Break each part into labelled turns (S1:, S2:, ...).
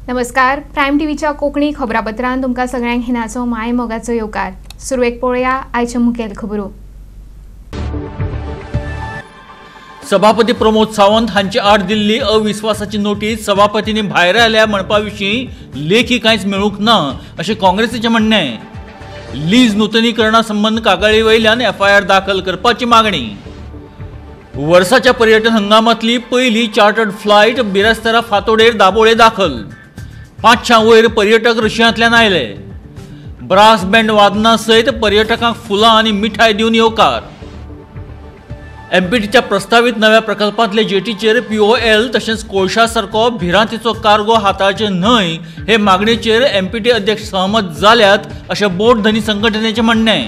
S1: नमस्कार. प्रायम टीव्हीच्या कोकणी खबरापत्रांत तुमकां सगळ्यांक हिनाचो माय मोगाचो येवकार. सुरवेक पळोवया आयच्यो मुखेल खबरो.
S2: सभापती प्रमोद सावंत हांची आड दिल्ली अविश्वासाची नोटीस सभापतींनी भायर आयल्या म्हणपा विशीं लेखी कांयच मेळूंक ना अशें काँग्रेसीचें म्हणणें. लीज नूतनीकरणा संबंद कागाळी वयल्यान FIR दाखल करपाची मागणी. वर्साच्या पर्यटन हंगामातली पयली चार्टर्ड फ्लायट बिरेस्तारा फातोडेर दाबोळे दाखल. 500 वयर पर्यटक रशियांतल्यान आयले. ब्रास बँड वादनां सयत पर्यटकांक फुलां आनी मिठाय दिवन येवकार. MPTच्या प्रस्तावित नव्या प्रकल्पांतले जेटीचेर POL तशेंच कोळशा सारको भिरांतीचो कार्गो हाताळचे न्हय हे मागणेचेर MPT अध्यक्ष सहमत जाल्यात अशें बोट धनी संघटनेचें म्हणणें.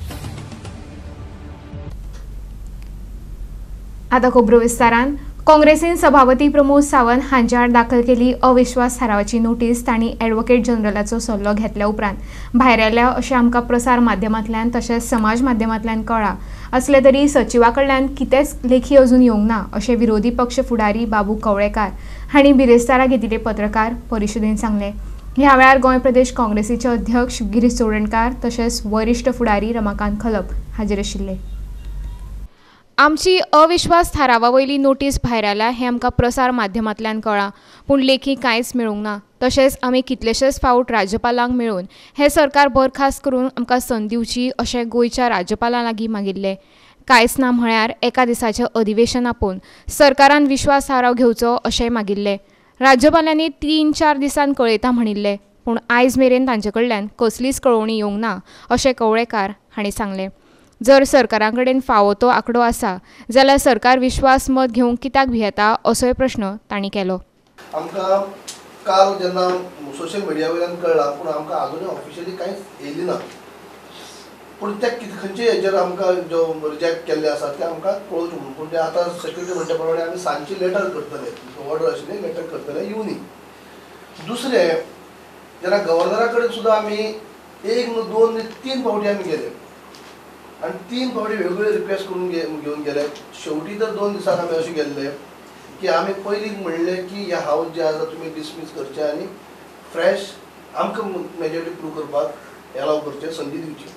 S1: आतां खबरो विस्तारान. काँग्रेसीन सभापती प्रमोद सावंत हांच्या आड दाखल केली अविश्वास थारावाची नोटीस तांणी ॲडव्होकेट जनरलाचो सल्लो घेतल्या उपरांत भायर आयल्या अशें आमकां प्रसार माध्यमांतल्यान तशेंच समाज माध्यमांतल्यान कळ्ळां. असले तरी सचिवा कडल्यान कितेंच लेखी अजून येवंक ना अशें विरोधी पक्ष फुडारी बाबू कवळेकार हांणी बिरेस्तारा घेतिल्ले पत्रकार परिशदेंत सांगलें. ह्या वेळार गोंय प्रदेश काँग्रेसीचे अध्यक्ष गिरीश चोडणकार तशेंच वरिश्ठ फुडारी रमाकांत खलप हाजीर आशिल्ले. आमची अविश्वास थारावा वयली नोटीस भायर आयल्या हें आमकां प्रसार माध्यमांतल्यान कळ्ळां, पूण लेखी कांयच मेळूंक ना. तशेंच आमी कितलेशेच फावट राज्यपालांक मेळून हें सरकार बरखास्त करून आमकां संद दिवची अशें गोंयच्या राज्यपाला लागीं मागिल्लें. कांयच ना म्हळ्यार एका दिसाचें अधिवेशन आपोवन सरकारान विश्वास थाराव घेवचो अशेंय मागिल्लें. राज्यपालांनी 3-4 दिसान कळयता म्हणिल्लें, पूण आयज मेरेन तांचे कडल्यान कसलीच कळोवणी येवंक ना अशें कवळेकार हांणी सांगलें. जर सरकारा कडेन फावो तो आंकडो आसा जाल्यार सरकार विश्वास मत घेवंक कित्याक भियेता असोय प्रश्न तांणी केलो.
S3: आमकां काल जेन्ना सोशल मिडिया वयल्यान कळ्ळां, पूण आमकां अजूनय ऑफिशियली कांयच येयली ना. पूण ते खंयचे हेचेर आमकां जो रिजेक्ट केल्ले आसा ते आमकां कळोवचें म्हणून. पूण ते आतां सेक्रेटरी म्हणटे प्रमाणे आमी सांजची लेटर करतले, ऑर्डर आशिल्ली लेटर करतले येवनी. दुसरें, जेन्ना गव्हर्नरा कडेन सुद्दां आमी 1, 2, 3 फावटी आमी गेले आनी 3 फावटी वेगवेगळे रिक्वेस्ट करून घेवन गेले. शेवटी तर 2 दिसान आमी अशें गेल्ले की आमी पयलीं म्हणलें की हे हावस जे आसा तुमी डिसमीस करचे आनी फ्रेश आमकां मेजॉरिटी प्रूव करपाक एलाव करचे, संदी दिवची.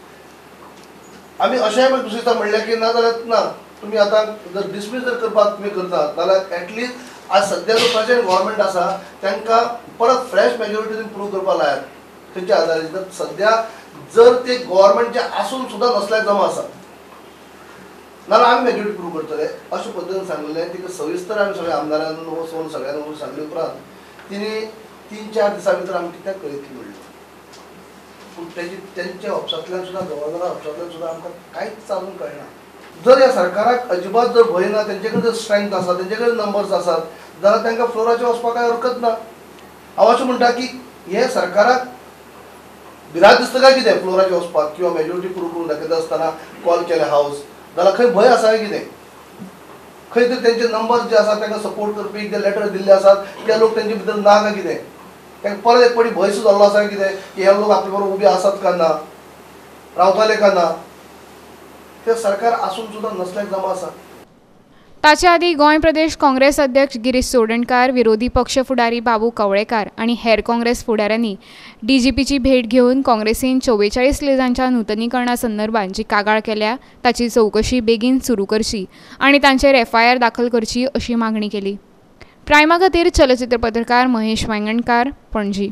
S3: आमी अशेंय दुसरे दिसा म्हणलें की ना जाल्यार ना, तुमी आतां जर डिसमीस जर करपाक तुमी करतात जाल्यार एटलिस्ट आज सद्या जो प्रेजेंट गव्हर्मेंट आसा तांकां परत फ्रेश मेजॉरिटी तुमी प्रूव करपाक लायात. खंयच्या आदारीत तर सद्या जर ते गव्हर्मेंटचे आसून सुद्दां नसल्यार जमा आसा नाल्यार आमी मेजॉरिटी प्रूव करतले अशें पद्दतीन सांगलें. तिका सविस्तर आमी सगळ्या आमदारांक वचून सगळ्यांक सांगले उपरांत तिणी 3-4 दिसां भितर आमी कित्याक कळयतली म्हणलें. पूण तेंच्या ऑफिसांतल्यान सुद्दां गव्हर्नरा ऑफिसांतल्यान सुद्दां आमकां कांयच अजून कळना. जर ह्या सरकाराक अजिबात जर भंय ना, तेंचे कडेन जर स्ट्रेंथ आसा, तेंचे कडेन नंबर्स आसात जाल्यार तांकां फ्लोराचेर वचपाक कांय हरकत ना. हांव अशें म्हणटा की हे सरकाराक भिरांत दिसता काय कितें फ्लोराचेर वचपाक किंवा मेजॉरिटी प्रूव करून दाखयता आसतना कॉल केले हावस, जाल्यार खंय भंय आसा काय कितें? खंय तरी तेंचे नंबर्स जे आसात तांकां सपोर्ट करपी जे लेटर दिल्ले आसात ते लोक तेंचे भितर ना काय कितें? तांकां परत एक फावटी भंय सुद्दां जाल्लो आसा काय कितें की हे लोक आपले बरोबर उबे आसात काय ना, रावताले काय ना? ते सरकार आसून सुद्दां नसल्याक जमा आसा.
S1: ताचे आदी गोंय प्रदेश काँग्रेस अध्यक्ष गिरीश चोडणकार, विरोधी पक्ष फुडारी बाबू कवळेकार आनी हेर काँग्रेस फुडाऱ्यांनी DGPची भेट घेवन काँग्रेसीन 44 लिजांच्या नूतनीकरणा संदर्भात जी कागाळ केल्या ताची चवकशी बेगीन सुरू करची आनी तांचेर FIR दाखल करची अशी मागणी केली. प्रायमा खातीर चलचित्र पत्रकार महेश वांगणकार, पणजी.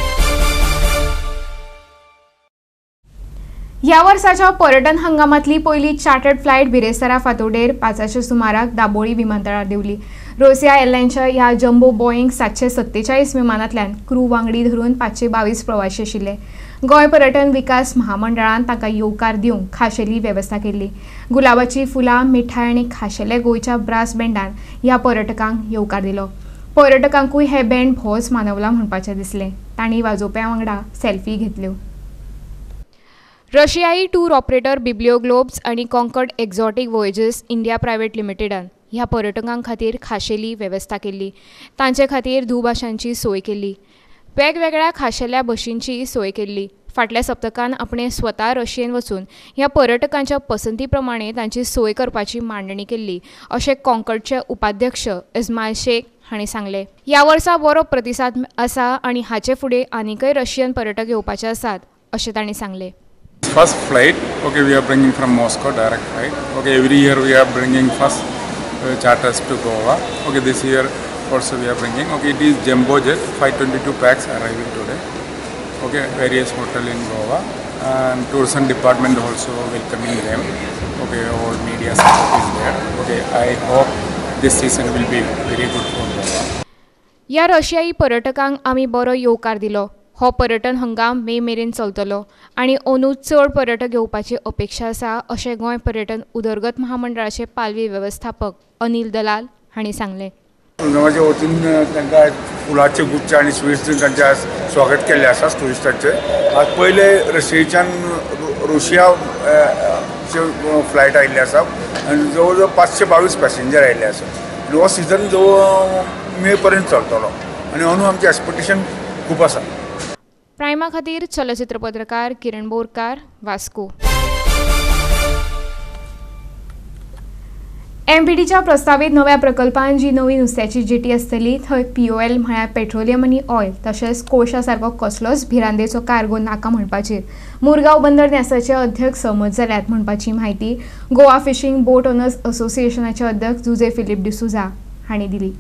S1: ह्या वर्साच्या पर्यटन हंगामातली पयली चार्टर्ड फ्लायट बिरेस्तारा फातोडेर 5च्या सुमाराक दाबोळी विमानतळार देवली. रोसिया एअरलायन्सच्या ह्या जम्बो बोईंग 747 विमानांतल्यान क्रू वांगडी धरून 522 प्रवासी आशिल्ले. गोंय पर्यटन विकास महामंडळान तांकां येवकार दिवंक खाशेली वेवस्था केल्ली. गुलाबाची फुलां, मिठाय आनी खाशेले गोंयच्या ब्रास बँडान ह्या पर्यटकांक येवकार दिलो. पर्यटकांकूय हे बँड भोवच मानवला म्हणपाचें दिसलें. तांणी वाजोवप्यां वांगडा सेल्फी घेतल्यो. रशियाई टूर ऑपरेटर बिब्लिओ ग्लोब्स आनी Concord Exotic Voyages India Private लिमिटेडान ह्या पर्यटकां खातीर खाशेली वेवस्था केल्ली. तांचे खातीर दुभाशांची सोय केल्ली. वेगवेगळ्या खाशेल्या बशींची सोय केल्ली. फाटल्या सप्तकान आपणे स्वता रशियेन वचून ह्या पर्यटकांच्या पसंती प्रमाणे तांची सोय करपाची मांडणी केल्ली अशें कॉन्कॉर्डचे उपाध्यक्ष इस्माईल शेख हांणी सांगले. ह्या वर्सा बरो प्रतिसाद आसा आनी हाचे फुडें आनीकय रशियन पर्यटक येवपाचे आसात अशें तांणी सांगले.
S4: First flight, okay, we are bringing from Moscow, direct flight. Okay, every year we are bringing first charters to Goa. Okay, this year also we are bringing. Okay, it is Jumbo Jet, 522 packs arriving today. Okay, various hotel in Goa and tourism department also welcoming them. Okay, all media support is there. Okay, I hope this season will be very good for Goa.
S1: ह्या रशियाई पर्यटकांक आमी बरो येवकार दिलो. हो पर्यटन हंगाम मे मेरेन चलतलो आनी अंदू चड पर्यटक येवपाची अपेक्षा आसा अशें गोंय पर्यटन उदरगत महामंडळाचे पालवी वेवस्थापक अनिल दलाल हांणी सांगले.
S5: गोंयच्या वतीन तांकां फुलांचे गुच्छ आनी स्वीट्स दिवन तांचे स्वागत केल्लें आसा टुरिस्टांचे. आज पयले रशियेच्यान रुशिया फ्लायट आयिल्ले आसा आनी जवळ जवळ 522 पॅसेंजर आयिल्ले आसा. हो सिजन जो मे पर्यंत चलतलो आनी अंदू आमचें एक्सपेक्टेशन खूब आसा.
S1: प्रायमा खातीर चलचित्र पत्रकार किरण बोरकार, वास्को. एमपीटीच्या प्रस्तावित नव्या प्रकल्पांत जी नवी नुस्त्याची जेटी आसतली थंय POL म्हळ्यार पेट्रोलियम आनी ऑयल तशेंच कोळशा सारको कसलोच भिरांदेचो कार्गो नाका म्हणपाचेर मुरगांव बंदर न्यासाचे अध्यक्ष सहमत जाल्यात म्हणपाची म्हायती गोवा फिशींग बोट ओनर्स असोसिएशनाचे अध्यक्ष जुजे फिलिप डिसुजा हांणी दिली.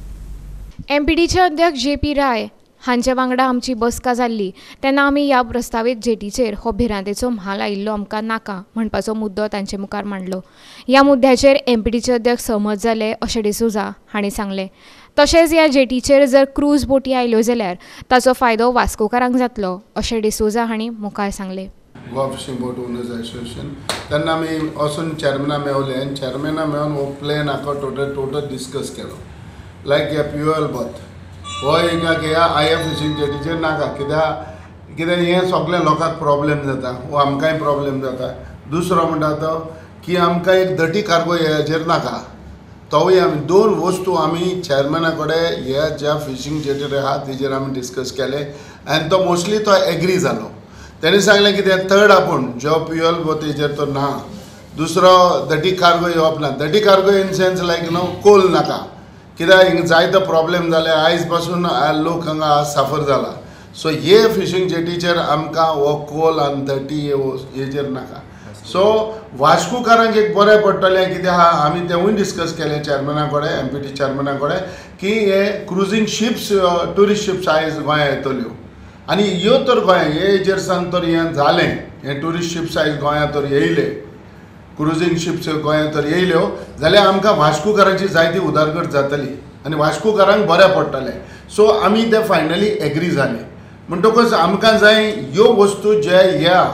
S1: एमपीटीचे अध्यक्ष JP राय हांचे वांगडा आमची बसका जाल्ली तेन्ना आमी ह्या प्रस्तावित जेटीचेर हो भिरांतेचो म्हाल आयिल्लो आमकां नाका म्हणपाचो मुद्दो तांचे मुखार मांडलो. ह्या मुद्द्याचेर एमपीटीचे अध्यक्ष सहमत जाले अशें डिसुजा हांणी सांगलें. तशेंच ह्या जेटीचेर जर क्रूज बोटी आयल्यो जाल्यार ताचो फायदो वास्कोकारांक जातलो अशें डिसुजा हांणी मुखार सांगलें.
S6: Goa fishing boat owners association तेन्ना आमी वचून चॅरमॅना मेवले आनी चॅरमॅना मेळून हो प्लॅन आखो टोटल डिस्कस केलो. लायक हे POL बोट हो एक IF फिशींग जेटीचेर नाका कित्याक हें सगळ्या लोकांक प्रॉब्लेम जाता वो आमकांय प्रॉब्लेम जाता. दुसरो म्हणटा तो की आमकां एक दटी कार्गो हेचेर नाका तोवूय आमी दोन वस्तू आमी चॅरमॅना कडेन ह्या ज्या फिशींग जेटीर आहा तेजेर आमी डिस्कस केले आनी तो मोस्टली तो एग्री जालो. तेणी सांगलें की तें थर्ड आपूण जो POL बोटीचेर तो ना. दुसरो दटी कार्गो येवप ना. दटी cargo in sense like coal नाका कित्याक हिंगा जायतो प्रॉब्लेम जाले आयज पासून लोक हांगा सफर जाला. सो हे फिशींग जेटीचेर आमकां हो कोल आनी दटी हेचेर नाका. सो वास्कोकारांक एक बरें पडटलें कित्याक आमी तेवूय डिस्कस केलें चॅरमॅना कडेन MPT चॅरमॅना कडेन की हे क्रुजींग शिप्स ट्युरिस्ट शिप्स आयज गोंया येतल्यो आनी ह्यो तर गोंया हेजेर सान तर हें जालें. हे ट्युरिस्ट शिप्स आयज गोंया तर येयले क्रुजींग शिप्स गोंया तर येयल्यो जाल्यार आमकां वास्कोकारांची जायती उदरगत जातली आनी वास्कोकारांक बरें पडटलें. सो आमी ते फायनली एग्री जाले. म्हणटकच आमकां जाय ह्यो वस्तू जे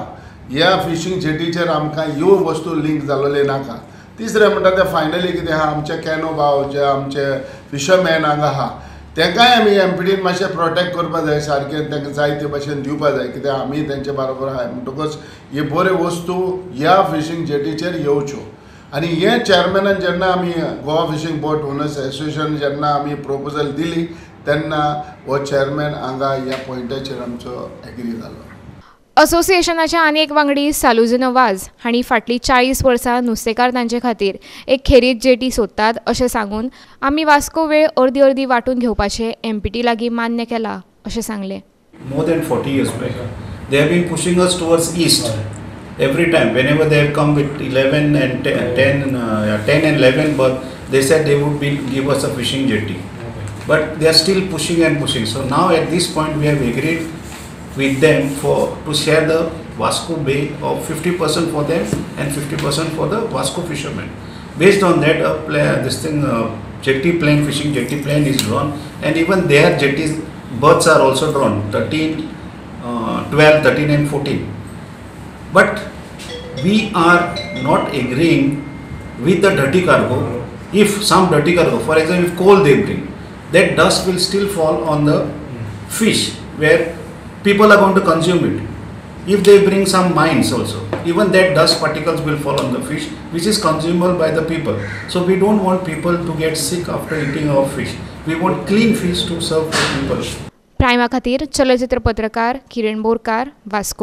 S6: ह्या फिशींग जेटीचेर आमकां ह्यो वस्तू लिंक जालोले नाका. तिसरें म्हणटा तें फायनली कितें आहा आमचे कॅनो भाव जे आमचे फिशरमॅन हांगा आहा तांकांय आमी MPTन मातशें प्रोटेक्ट करपा जाय सारकें तांकां जाय ते भाशेन दिवपा जाय कित्याक आमी तेंचे बरोबर आहाय. म्हणटकच हे बऱ्यो वस्तू ह्या फिशींग जेटीचेर येवच्यो आनी हे चॅरमॅनान जेन्ना आमी Goa fishing boat owners association जेन्ना आमी प्रोपोजल दिली तेन्ना हो चॅरमॅन हांगा ह्या पॉयंटाचेर आमचो एग्री जालो.
S1: असोसिएशनाच्या आनी एक वांगडी सालुझिनो वाझ हांणी फाटलीं 40 वर्सां नुस्तेकार तांचे खातीर एक खेरीत जेटी सोदतात अशें सांगून आमी वास्को वेळ अर्दी अर्दी वांटून घेवपाचें MPT लागीं मान्य केलां अशें सांगलें.
S7: More than 40 years back, they have been pushing us towards east. Every time, whenever they have come with 11 and 10 and 11, but they said they would give us a fishing jetty. But they are still pushing and pushing. So now at this point we have agreed with them to share the Vasco Bay of 50% for them and 50% for the Vasco fishermen. Based on that, jetty plane, fishing jetty plane is drawn, and even their jetties berths are also drawn 13, 12, 13 and 14. But we are not agreeing with the dirty cargo. If some dirty cargo, for example, if coal they bring, that dust will still fall on the fish where people are going to consume it. If they bring some mines also, even that dust particles will fall on the fish, which is consumable by the people. So we don't want people to get sick after eating our fish. We want clean fish to serve to people.
S1: प्रायमा खातीर चलचित्र पत्रकार किरण बोरकार, वास्को.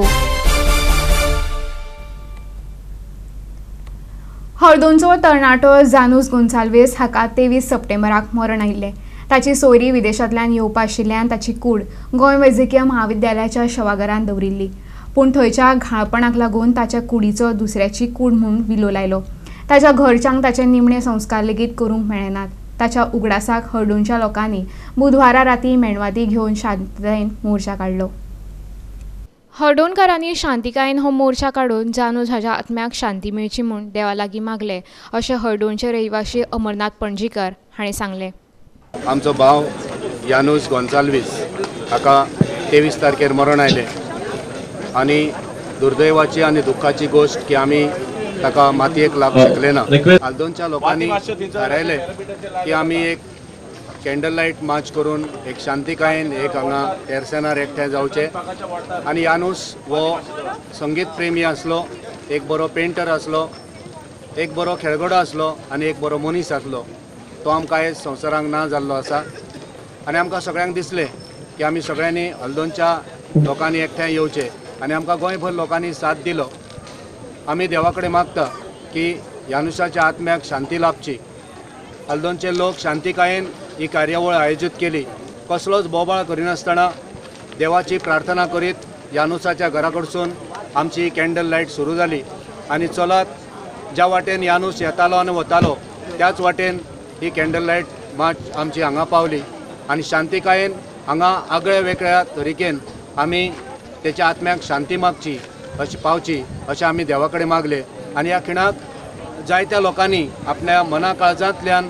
S1: हळदोणचो तरणाटो जानूस गोन्साल्वीस हाका 23 सप्टेंबराक मरण आयिल्लें. ताची सोयरी विदेशांतल्यान येवपा आशिल्ल्यान ताची कूड गोंय वैजकीय महाविद्यालयाच्या शवागारांत दवरिल्ली. पूण थंयच्या घाळपणाक लागून ताच्या कुडीचो दुसऱ्याची कूड म्हूण विलो लायलो. ताच्या घरच्यांक ताचे निमणे संस्कार लेगीत करूंक मेळनात. ताच्या उगडासाक हळदोणच्या लोकांनी बुधवारा राती मेणवाती घेवन शांततायेन मोर्चा काडलो. हळदोणकारांनी शांतिकायेन हो मोर्चा काडून जानूज हाच्या आत्म्याक शांती मेळची म्हूण देवा लागीं मागले अशें हळदोणचे रहिवाशी अमरनाथ पणजीकर हाणें सांगलें.
S8: आमचो भाव यानूस गोन्साल्वीस हाका 23 तारखेर मरण आयलें आनी दुर्दैवाची आनी दुख्खाची गोष्ट की आमी ताका मातयेक लागूंक शकले ना. हळदोणच्या लोकांनी थारायलें की आमी एक कॅन्डल लायट मार्च करून एक शांतिकायेन एक हांगा तेरसेनार एकठांय जावचे. आनी यानूस हो संगीत प्रेमी आसलो, एक बरो पेंटर आसलो, एक बरो खेळगडो आसलो आनी एक बरो मनीस आसलो. तो आमकां आयज संवसारांत ना जाल्लो आसा आनी आमकां सगळ्यांक दिसलें की आमी सगळ्यांनी हळदोणच्या लोकांनी एकठांय येवचे आनी आमकां गोंयभर लोकांनी साथ दिलो. आमी देवा कडेन मागता की यानुसाच्या आत्म्याक शांती लाभची. हळदोणचे लोक शांतिकायेन ही कार्यावळ आयोजीत केली. कसलोच बोबाळ करिनासतना देवाची प्रार्थना करीत यानुसाच्या घरा कडसून आमची कॅन्डल लायट सुरू जाली आनी चलत ज्या वाटेन यानूस येतालो आनी वतालो त्याच वाटेन ही कॅन्डल लायट मार्च आमची हांगा पावली आनी शांतिकायेन हांगा आगळ्या वेगळ्या तरिकेन आमी तेच्या आत्म्याक शांती मागची अशी पावची अशें आमी देवा कडेन मागले. आनी ह्या खिणाक जायत्या लोकांनी आपल्या मना काळजांतल्यान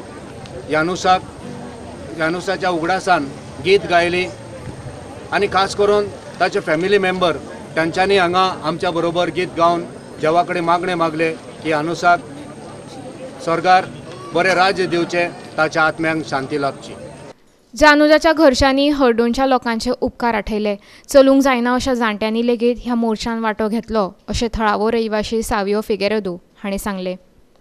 S8: यानुसाच्या उगडासान गीत गायली आनी खास करून ताचे फॅमिली मेंबर तांच्यांनी हांगा आमच्या बरोबर गीत गावन देवा कडेन मागणे मागले की यानुसाक स्वर्गार बरे राज्य दिवचे, ताच्या आत्म्यांक शांती लाभची.
S1: जानूजाच्या घरच्यांनी हळदोणच्या लोकांचे उपकार आठयले. चलूंक जायना अशा जाणट्यांनी लेगीत ह्या मोर्चान वांटो घेतलो अशें थळावो रहिवाशी सावियो फिगेरेदो हाणें सांगलें.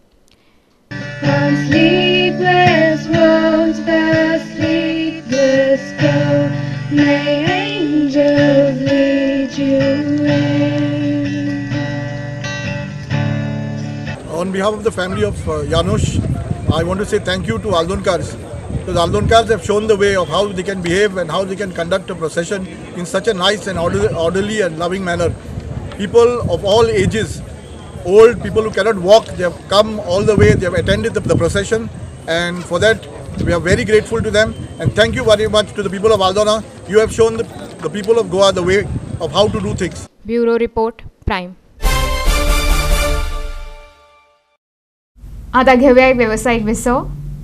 S9: On behalf of the family of Janusz, I want to say thank you to Haldonekars, because Haldonekars have shown the way of how they can behave and how they can conduct a procession in such a nice and orderly and loving manner. People of all ages, old people who cannot walk, they have come all the way, they have attended the procession, and for that we are very grateful to them, and thank you very much to the people of Haldona. You have shown the people of Goa the way of how to do things.
S1: Bureau Report, Prime. आता घेऊया एक व्यावसायिक विसव.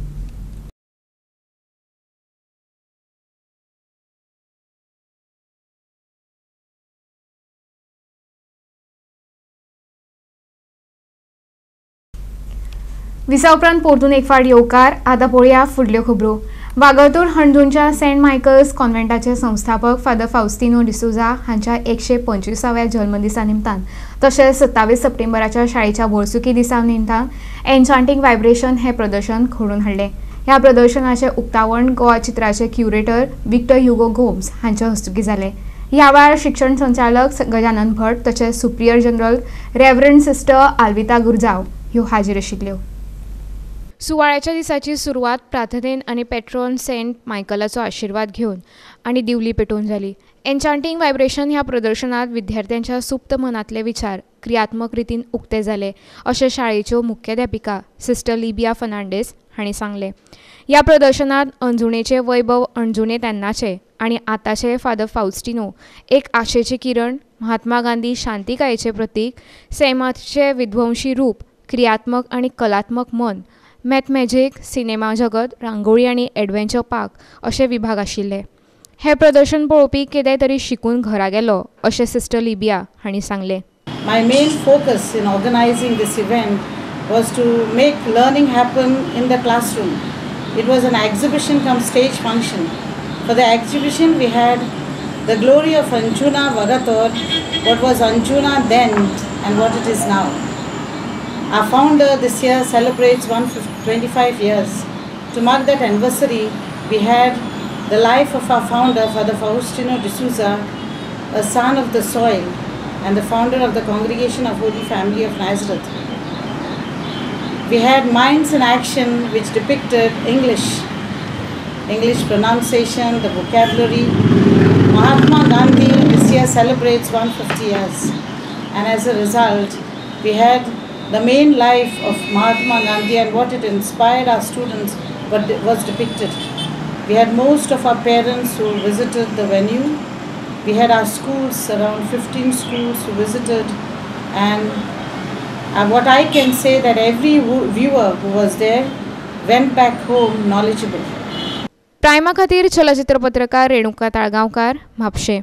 S1: Visa उपरांत परतून एक फावट येवकार. आतां पळोवया फुडल्यो खबरो. वागतूर हणजूणच्या सेंट मायकल्स कॉन्व्हेंटाचे संस्थापक फादर फाउस्टिनो डिसोजा हांच्या 125व्या जल्मदिसा निमतान तशेंच 27 सप्टेंबराच्या शाळेच्या वर्सुकी दिसा निमतान एन्चांटिंग व्हायब्रेशन हे प्रदर्शन घडोवन हाडलें. ह्या प्रदर्शनाचे उक्तावण गोवा चित्राचे क्युरेटर विक्टर ह्युगो गोम्स हांच्या हस्तुकी जालें. ह्या वेळार शिक्षण संचालक गजानन भट तशेंच superior general reverend sister Alvita Gurjao ह्यो हाजीर आशिल्ल्यो. सुवाळ्याच्या दिसाची सुरवात प्रार्थनेन आनी पेट्रॉन सेंट मायकलाचो आशिर्वाद घेवन आनी दिवली पेटोवन जाली. एन्चांटिंग व्हायब्रेशन ह्या प्रदर्शनात विद्यार्थ्यांच्या सुप्त मनांतले विचार क्रियात्मक रितीन उक्ते जाले अशें शाळेच्यो मुख्याध्यापिका सिस्टर लिबिया फर्नांडीस हांणी सांगलें. ह्या प्रदर्शनात अंजुणेचे वैभव अणजुणे तेन्नाचे आनी आतांचे फादर फाउस्टिनो एक आशेची किरण, महात्मा गांधी शांतिकायेचें प्रतीक, सैमाचे विध्वंशी रूप, क्रियात्मक आनी कलात्मक मन, मॅथमॅजीक, सिनेमा जगत, रांगोळी आनी एडव्हेंचर पार्क अशे विभाग आशिल्ले. हे प्रदर्शन पळोवपी कितेंय तरी शिकून घरा गेलो अशें सिस्टर लिबिया हांणी सांगलें.
S10: My main focus in organizing this event was to make learning happen in the classroom. It was an exhibition cum stage function. For the exhibition we had the glory of Anjuna Vagator, what was Anjuna then and what it is now. Our founder this year celebrates 125 years. To mark that anniversary, we had the life of our founder, Father Faustino D'Souza, a son of the soil and the founder of the Congregation of Holy Family of Nazareth. We had Minds in Action, which depicted English pronunciation, the vocabulary. Mahatma Gandhi this year celebrates 150 years, and as a result, we had the main life of Mahatma Gandhi and what it inspired our students was depicted. We had most of our parents who visited the venue. We had our schools, around 15 schools who visited, and what I can say that every viewer who was there went back home knowledgeable.
S1: प्रायमा खातीर चलचित्र पत्रकार रेणुका ताळगांवकार, म्हापशें.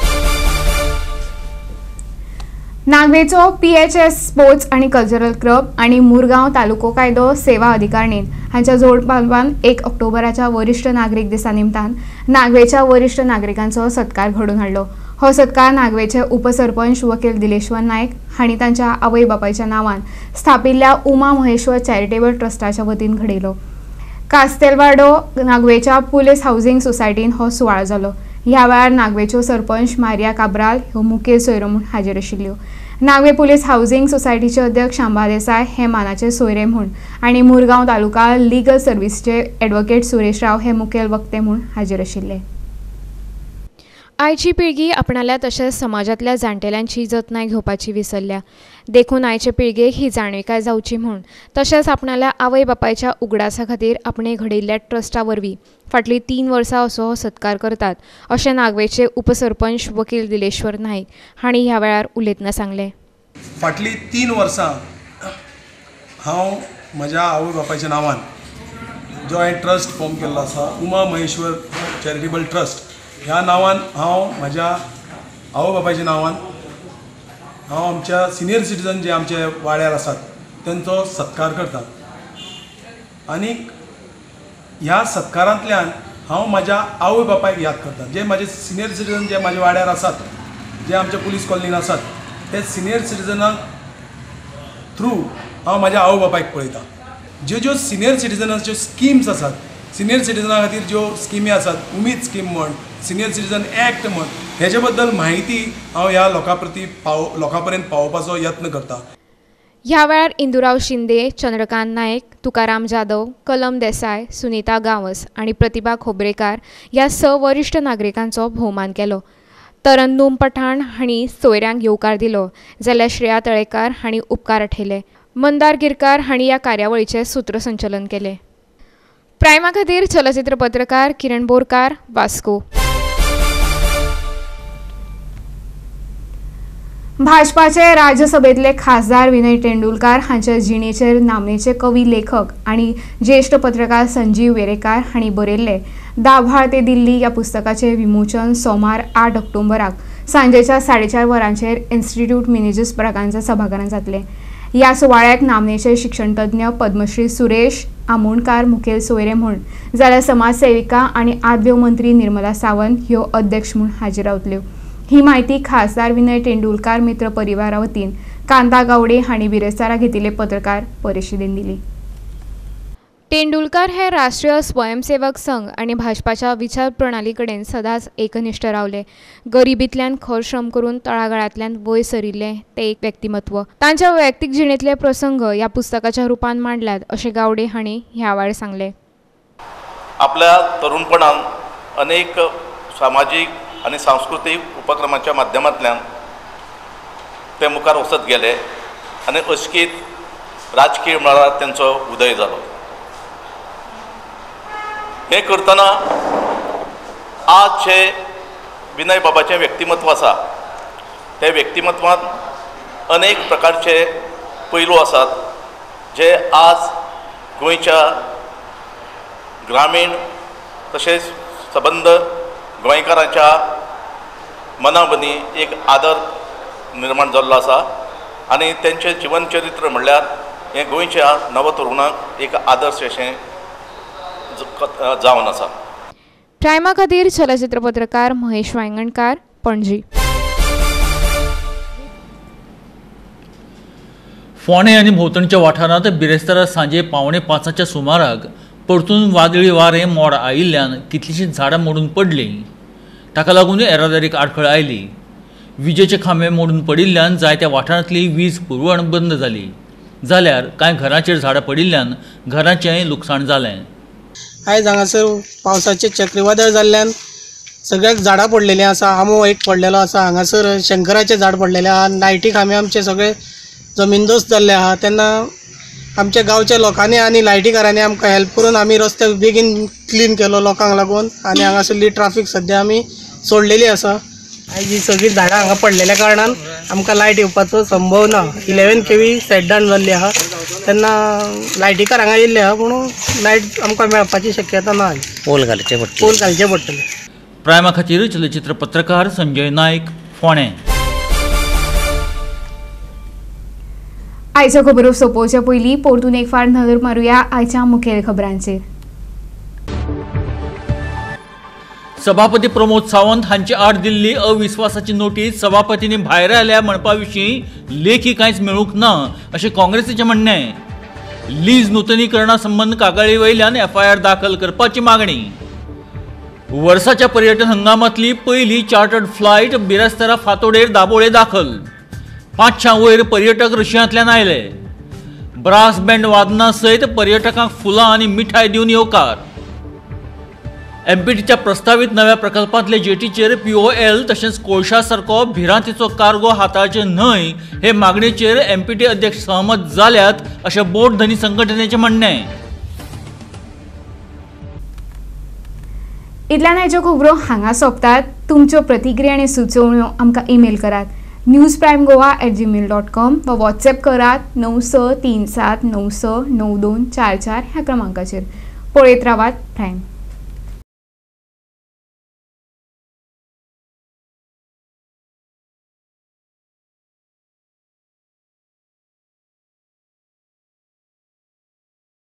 S1: नागवेचो PHS sports आणि cultural club आणि मुरगांव तालुको कायदो सेवा अधिकारीण हांच्या जोड पालवान 1 ऑक्टोबराच्या वरिष्ठ नागरिक दिसा निमतान नागवेच्या वरिष्ठ नागरिकांचो सत्कार घडोवन हाडलो. हो सत्कार नागवेचे उपसरपंच वकील दिलेश्वर नायक हांणी तांच्या आवय बापायच्या नांवान स्थापिल्ल्या उमा महेश्वर चॅरिटेबल ट्रस्टाच्या वतीन घडयलो. कास्तेलवाडो नागवेच्या पुलीस हाऊसिंग सोसायटीन हो सुवाळो जालो. ह्या वेळार नागवेच्यो सरपंच मारिया काब्राल ह्यो मुखेल सोयरो म्हूण हाजीर आशिल्ल्यो. नागवे पुलीस हाऊसिंग सोसायटीचे अध्यक्ष शांबा देसाय हे मानाचे सोयरे म्हूण आनी मुरगांव तालुका लिगल सर्व्हिसचे ॲडव्होकेट सुरेश राव हे मुखेल वक्ते म्हूण हाजीर आशिल्ले. आयची पिळगी आपणाल्या तशेंच समाजांतल्या जाणटेल्यांची जतनाय घेवपाची विसरल्या. देखून आयचे पिळगेक ही जाणविकाय जावची म्हूण तशेंच आपणाल्या आवय बापायच्या उगडासा खातीर आपणे घडयल्ल्या ट्रस्टा वरवीं फाटलीं 3 वर्सां असो हो सत्कार करतात अशें नागवेचे उपसरपंच वकील दिलेश्वर नायक हांणी ह्या वेळार उलयतना सांगलें.
S11: फाटलीं 3 वर्सां हांव म्हज्या आवय बापायच्या नांवान जो हांवें ट्रस्ट फॉर्म केल्लो आसा उमा महेश्वर चॅरिटेबल ट्रस्ट ह्या नांवान हांव म्हज्या आवय बापायच्या नांवान हांव आमच्या सिनियर सिटीजन जे आमचे वाड्यार आसात तांचो सत्कार करता. आनी ह्या सत्कारांतल्यान हांव म्हाज्या आवय बापायक याद करता. जे म्हाजे सिनियर सिटीजन जे म्हाज्या वाड्यार आसात, जे आमच्या पुलीस कॉलनीन आसात, ते सिनियर सिटीजनाक थ्रू हांव म्हाज्या आवय बापायक पळयता. ज्यो सिनियर सिटीजनाच्यो स्किम्स आसात, सिनियर सिटीजना खातीर ज्यो स्किमी आसात, उमीद स्कीम म्हण, सिनियर सिटीजन एक्ट म्हण, हेजे बद्दल म्हायती हांव ह्या लोकां पर्यंत पावोवपाचो यत्न करता.
S1: ह्या वेळार इंदुराव शिंदे, चंद्रकांत नायक, तुकाराम जाधव, कलम देसाय, सुनीता गांवस आणि प्रतिभा खोबरेकार ह्या 6 वरिश्ठ नागरिकांचो भोवमान केलो. तरन्नूम पठाण हांणी सोयऱ्यांक येवकार दिलो जाल्यार श्रेया तळेकार हांणी उपकार आठयले. मंदार गिरकार हांणी ह्या कार्यावळीचें सूत्रसंचलन केलें. प्रायमा खातीर चलचित्र पत्रकार किरण बोरकार, वास्को. भाजपाचे राज्यसभेतले खासदार विनय तेंडुलकार हांच्या जिणेचेर नामनेचे कवी लेखक आणि ज्येष्ठ पत्रकार संजीव वेरेकार हांणी बरयल्ले दाभाळ ते दिल्ली ह्या पुस्तकाचे विमोचन सोमार 8 ऑक्टोबराक सांजेच्या 4:30 वरांचेर इन्स्टिट्यूट मिनेजीस ब्रागांच्या सभाघरांत जातले. ह्या सुवाळ्याक नामनेचे शिक्षणतज्ञ पद्मश्री सुरेश आमोणकार मुखेल सोयरे म्हूण जाल्यार समाजसेविका आणि आदव्यो मंत्री निर्मला सावंत ह्यो अध्यक्ष म्हूण हाजीर रावतल्यो. ही माहिती खासदार विनय तेंडुलकार मित्र परिवारा वतीन कांता गावडे हांणी बिरेस्तारा घेतिल्ले पत्रकार परिशदेंत दिली. तेंडुलकार हे राष्ट्रीय स्वयंसेवक संघ आणि भाजपाच्या विचार प्रणाली कडेन सदांच एकनिश्ठ रावले. गरिबींतल्यान खर श्रम करून तळागाळांतल्यान वयर सरिल्ले ते एक व्यक्तिमत्व. तांच्या वैयक्तीक जिणेंतले प्रसंग ह्या पुस्तकाच्या रुपान मांडल्यात अशें गावडे हांणी ह्या वेळार सांगले.
S12: आपल्या तरुणपणान अनेक सामाजीक आणि सांस्कृतिक उपक्रमांच्या माध्यमांतल्यान ते मुखार वचत गेले आनी अशकीत राजकीय मळार तांचो उदय जालो. हे करतना आज जे विनय बाबाचें व्यक्तिमत्व आसा त्या व्यक्तिमत्वांत अनेक प्रकारचे पैलू आसात जे आज गोंयच्या ग्रामीण तशेंच सबंद गोंयकारांच्या मनामदी एक आदर निर्माण जाल्लो आसा आनी तेंचें जिवन चरित्र म्हणल्यार हें गोंयच्या नवतरुणांक एक आदर्श अशें जावन आसा.
S1: प्रायमा खातीर चलचित्र पत्रकार महेश वांयगणकार, पणजी.
S2: फोंडे आनी भोंवतणच्या वाठारांत बिरेस्तारा सांजे 4:45 सुमाराक परतून वादळी वारें मोड आयिल्ल्यान कितलींशींच झाडां मोडून पडलीं. ताका लागून येरादारीक आडखळ आयली. विजेचे खांबे मोडून पडिल्ल्यान जायत्या वाठारांतली वीज पुरवण बंद जाली. जाल्यार कांय घरांचेर झाडां पडिल्ल्यान घरांचेंय लुकसाण जालें.
S13: आयज हांगासर पावसाचें चक्रीवादळ जाल्ल्यान सगळ्याक झाडां पडलेलीं आसा. आमो एक पडलेलो आसा. हांगासर शंकराचें झाड पडलेलें आहा. लायटी खांबे आमचे सगळे जमीनदोस्त जाल्ले आहा. तेन्ना आमच्या गांवच्या लोकांनी आनी लायटीकारांनी आमकां हेल्प करून आमी रस्ते बेगीन क्लीन केलो लोकांक लागून आनी हांगासरली ट्राफीक सद्या आमी सोडलेली आसा. आयज ही सगळीं झाडां हांगा पडलेल्या कारणान आमकां लायट येवपाचो संभव ना. 11 kV सेट डावन जाल्ली आहा. तेन्ना लायटीकार हांगा येयल्ले आहा म्हणून लायट आमकां मेळपाची शक्यता ना. पोल घालचे पडटले.
S2: प्रायमा खातीर चलचित्र पत्रकार संजय नायक, फोंडें.
S1: आयच्यो खबरो सोंपोवचे पयलीं परतून एक फावट नदर मारुया आयच्या मुखेल खबरांचेर.
S2: सभापती प्रमोद सावंत हांची आड दिल्ली अविस्वासाची नोटीस सभापतींनी भायर आयल्या म्हणपा विशीं लेखी कांयच मेळूंक ना अशें काँग्रेसीचें म्हणणें. लीज नूतनीकरणा संबंद कागाळी वयल्यान FIR दाखल करपाची मागणी. वर्साच्या पर्यटन हंगामांतली पयली चार्टर्ड फ्लायट बिरेस्तारा फातोडेर दाबोळे दाखल. 500 वयर पर्यटक रशियांतल्यान आयले. ब्रास बँड वादनां सयत पर्यटकांक फुलां आनी मिठाय दिवन येवकार. MPTच्या प्रस्तावित नव्या प्रकल्पांतले जेटीचेर POL तशेंच कोळशा सारको भिरांतीचो कार्गो हाताळचे न्हय हे मागणेचेर MPT अध्यक्ष सहमत जाल्यात अशें बोट धनी संघटनेचें म्हणणें.
S1: इतल्यान आयच्यो खबरो हांगा सोंपतात. तुमच्यो प्रतिक्रिया आनी सुचोवण्यो आमकां ईमेल करात newsprimegoa@gmail.com वा WhatsApp करात 9637969244 ह्या क्रमांकाचेर. पळयत रावात प्रायम.